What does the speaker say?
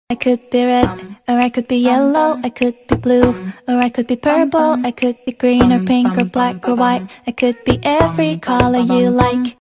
I could be red, or I could be yellow, I could be blue, or I could be purple, I could be green or pink or black or white. I could be every color you like.